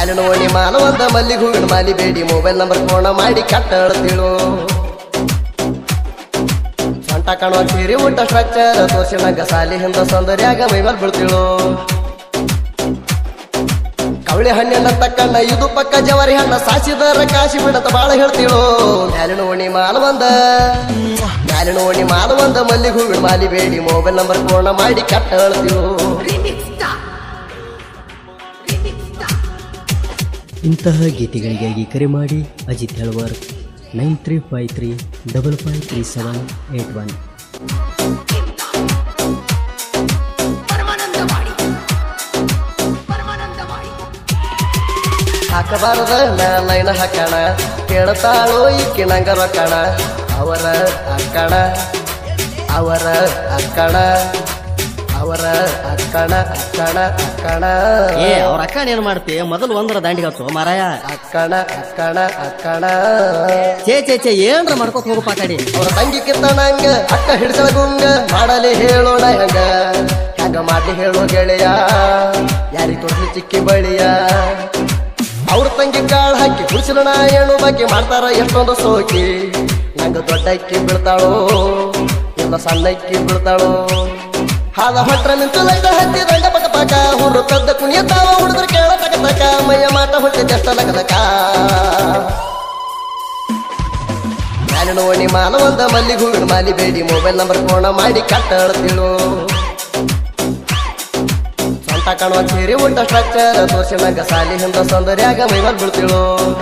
ಮ್ಯಾಲಿನ ಓಣಿ ಮಾಲ ಒಂದ ಮಲ್ಲಿಗೆ ಹೂವಿನ ಮಾಲಿ ಬೇಡಿ ಮೊಬೈಲ್ ನಂಬರ್ ಫೋನ ಮಾಡಿ ಕಟ್ಟಳ್ತಿಳು ಸೊಂಟ ಕಾಣುವ ಸೀರೆ ಊಟ ಸ್ಟ್ರಕ್ಚರ್ ತೋರ್ಸಿನಂಗ ಸಾಲಿ ಹಿಂದ ಸೌಂದರ್ಯಾಗ ಮೈಮೇಲ್ ಬೀಳ್ತಿಳು ಕವಳಿ ಹಣ್ಣಿನ ತಕ್ಕಣ್ಣ ಇದು ಪಕ್ಕ ಜವಾರಿ ಹಣ್ಣ ಸಾಸಿದರ ಕಾಶಿ ಬಿಡತ ಬಾಳ ಹೇಳ್ತಿಳು ಮ್ಯಾಲಿನ ಓಣಿ ಮಾಲ ಒಂದ ಮಲ್ಲಿಗೆ ಹೂವಿನ ಮಾಲಿ ಬೇಡಿ ಮೊಬೈಲ್ ನಂಬರ್ ಫೋನ ಮಾಡಿ ಕಟ್ಟಳ್ತಿಳು ಇಂತಹ ಗೀತೆಗಳಿಗಾಗಿ ಕರೆ ಮಾಡಿ ಅಜಿತ್ ಹೆಳವರ್ 9353553781. ಹಾಕಬಾರದ ಲೈನ ಹಾಕಣ ಕೇಳತಾಳೋ ಈಕಿ ನಂಗ ರೊಕ್ಕಣ ಅವರ ಅಕ್ಕಣ ಏ ಅವ್ರ ಅಕ್ಕಣ ಏನ್ ಮಾಡ್ತಿ ಮೊದಲು ಒಂದರ ದಾಂಡಿಗೆ ಹಚ್ಚು ಮಾರಾಯ ಅಕ್ಕಣ ಚೇ ಏನ್ರ ಮಾಡ್ಕೋತ ಹೋಗಪ್ಪ ಕಡೆ ಅವ್ರ ತಂಗಿ ಕಿತ್ತಣಂಗ ಅಕ್ಕ ಹಿಡ್ಸಳ ಗುಂಗ ಮಾಡಲಿ ಹೇಳೋಣ ಹೆಂಗ ಮಾಡಿ ಹೇಳೋ ಗೆಳೆಯ ಯಾರಿ ತೋರ್ಲಿ ಚಿಕ್ಕಿ ಬಳಿಯ ಅವ್ರ ತಂಗಿ ಕಾಳು ಹಾಕಿ ಕುಡಿಸಲಣ ಏಣು ಬಗ್ಗೆ ಮಾಡ್ತಾರ ಎಷ್ಟೊಂದು ಸೋಕಿ ನಂಗ ದೊಡ್ಡ ಅಕ್ಕಿ ಬೀಳ್ತಾಳೋ ಇಲ್ಲ ಸಣ್ಣ ಅಕ್ಕಿ ಬೀಳ್ತಾಳೋ ಹಾದ ಹೊಟ್ರ ನಿಂತು ಲೈಟ ಹತ್ತಿ ದಂಡ ಪಕ ಪಕ ಹುಡ್ರು ಕದ್ದ ಕುಣಿಯತಾವ ಹುಡುಗರು ಕೇಳ ತಕ ತಕ ಮೈಯ ಮಾಟ ಹುಟ್ಟಿದೆಷ್ಟ ಲಗದಕ ಮ್ಯಾಲಿನ ಓಣಿ ಮಾಲ ಒಂದ ಮಲ್ಲಿಗೆ ಹೂವಿನ ಮಾಲಿ ಬೇಡಿ ಮೊಬೈಲ್ ನಂಬರ್ ಫೋನ ಮಾಡಿ ಕಟ್ಟಳ್ತಿಳು ಸೊಂಟ ಕಾಣುವ ಸೀರೆ ಊಟ ಸ್ಟ್ರಕ್ಚರ್ ತೋರ್ಸಿನಂಗ ಸಾಲಿ ಹಿಂದ ಸೌಂದರ್ಯಾಗ ಮೈಮೇಲ್ ಬೀಳ್ತಿಳು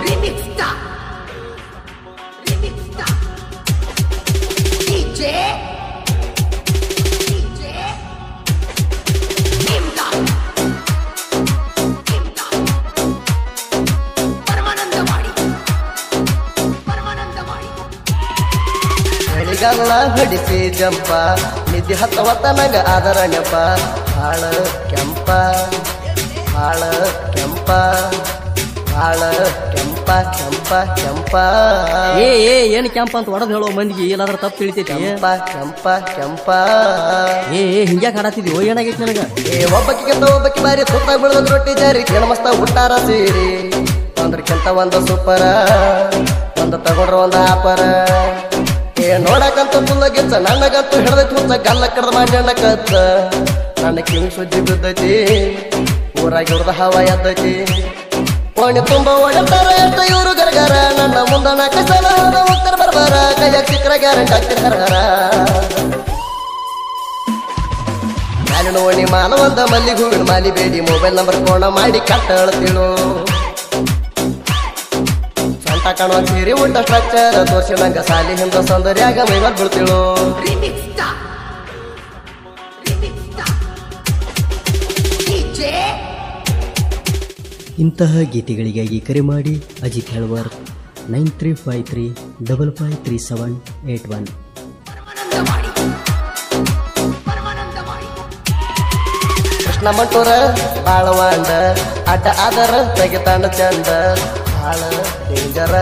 ಬೆಳಿಗಾಲ ಹೊಡಿಸಿ ಜಂಪ ನಿದ್ದೆ ಹತ್ತ ನಂಗ ಆದರ ನೆಪ ಹಾಳ ಕೆಂಪ ಏನ್ ಕೆಂಪ ಅಂತ ಹೊಡೆದ್ ಹೇಳೋ ಮಂದಿಗೆ ಇಲ್ಲಾದ್ರ ತಪ್ಪು ತಿಳಿತೈತಿ ಕೆಂಪ ಹಿಂಗ್ಯಾಕ ಹಾಡಾತಿದ್ಯೋ ಏನಾಗೈತಿ ನನಗ ಒಬ್ಬಕ್ಕೆ ಬಾರಿ ಸುತ್ತ ಬೀಳದ ರೊಟ್ಟಿ ಜಾರಿ ಮಸ್ತ ಹುಟ್ಟಾರ ಸೀರಿ ಒಂದ್ರಕ್ಕಿಂತ ಒಂದು ಸೂಪರ ಒಂದು ತಗೊಂಡ್ರ ಒಂದು ಆಪರ ನೋಡಕಂತ ತುಲ್ಲಗಿಚ್ಚ ನನಗಂತೂ ಹಿಡ್ದೈತಿ ಹುಚ್ಚ ಗಲ್ಲ ಕಡ್ದ ಮಾಡ್ಯಣ್ಣ ಕತ್ತ ನನ್ನ ಕಿವಿ ಸುದ್ದಿ ಬಿದ್ದೈತಿ ಊರಾಗಿ ಹುಡ್ದ ಹವಾ ಎದ್ದೈತಿ ಓಣಿ ತುಂಬ ಓಡಾಡ್ತಾರ ಎಷ್ಟ ಇವರು ಗರಗರ ನನ್ನ ಮುಂದ ನಾಲ್ಕು ಸಲ ಹೋಗ್ತಾರ ಬರ್ಬಾರ ಕೈಯಾಗ ಸಿಕ್ಕರ ಗ್ಯಾರಂಟಿ ಆಗ್ತಿರ್ತಾರ ಮ್ಯಾಲಿನ ಓಣಿ ಮಾಲ ಒಂದ ಮಲ್ಲಿಗೆ ಹೂವಿನ ಮಾಲಿ ಬೇಡಿ ಮೊಬೈಲ್ ನಂಬರ್ ಫೋನ ಮಾಡಿ ಕಟ್ಟಳ್ತಿಳು ಸೊಂಟ ಕಾಣುವ ಸೀರೆ ಊಟ ಸ್ಟ್ರಕ್ಚರ್ ತೋರ್ಸಿನಂಗ ಸಾಲಿ ಹಿಂದ ಸೌಂದರ್ಯಾಗ ಮೈಮೇಲ್ ಬೀಳ್ತಿಳು ಇಂತಹ ಗೀತೆಗಳಿಗಾಗಿ ಕರೆ ಮಾಡಿ ಅಜಿತ್ ಹೆಳವರ್ 9353553781. ಕೃಷ್ಣ ಮಂಟೂರ ಬಾಳವಾಂಡ ಅಡ್ಡ ಆದರ ತೆಗಿತಾನ ಚಂದ ಭಾಳ ಡೇಂಜರ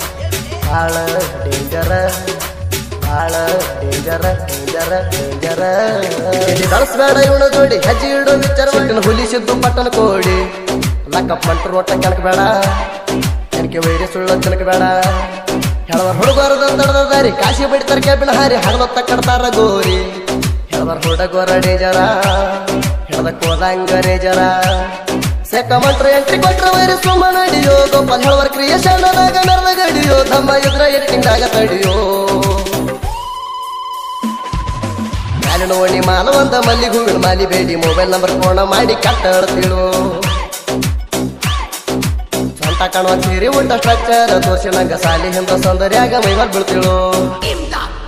ಕಳಿಸ್ಬೇಡ ಇವನ ಜೋಡಿ ಹೆಜ್ಜೆ ಇಡು ವಿಚಾರ ಹುಲಿಸಿದ್ದು ಪಟ್ಟಣ ಕೋಡಿ ಲಕ್ಕಪ್ಪ ಮಂಟೂರ್ ಒಟ್ಟ ಕೆಣಕಬೇಡ ಕೆಣಕೆ ವೈರಿ ಸುಳ್ಳ ಕೆಣಕಬೇಡ ಹೆಳವರ್ ಹುಡುಗರದ ತಡದ ದಾರಿ ಕಾಶಿ ಬಡಿತಾರ ಕೆಬಿನ ಹಾರಿ ಹಡದತ್ತ ಕಡ್ತಾರ ಗೋರಿ ಹೆಳವರ್ ಹುಡುಗರ ಡೇಂಜರ ಹೆಳದ ಕೋದಂಗ ರೇಜರ ಸೆಕ ಮಂಟ್ರ ಎಂಟ್ರಿ ಕೊಟ್ರ ವೈರಿ ಸುಮ್ಮ ನಡಿಯೋ ಗೋಪಾಲ್ ಹೆಳವರ್ ಕ್ರಿಯೇಷನ್ ನರ್ದ ಗಡಿಯೋ ತಮ್ಮ ಎದುರ ಎಟ್ಟಿಂದಾಗ ತಡಿಯೋ ಮ್ಯಾಲಿನ ಓಣಿ ಮಾಲ ಒಂದ ಮಲ್ಲಿಗೆ ಹೂವಿನ ಮಾಲಿ ಬೇಡಿ ಮೊಬೈಲ್ ನಂಬರ್ ಫೋನ ಮಾಡಿ ಕಟ್ಟಳ್ತಿಳು ಸೊಂಟ ಕಾಣುವ ಸೀರೆ ಊಟ ಸ್ಟ್ರಕ್ಚರ್ ತೋರ್ಸಿನಂಗ ಸಾಲಿ ಹಿಂದ ಸೌಂದರ್ಯಾಗ ಮೈಮೇಲ್ ಬೀಳ್ತಿಳು